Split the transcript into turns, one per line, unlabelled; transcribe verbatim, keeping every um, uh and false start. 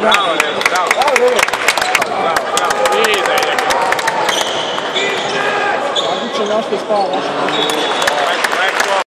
Bravo, Leo, bravo. Bravo, Leo. Bravo, bravo. Idej, neka.
Radiće nešto spava, naša.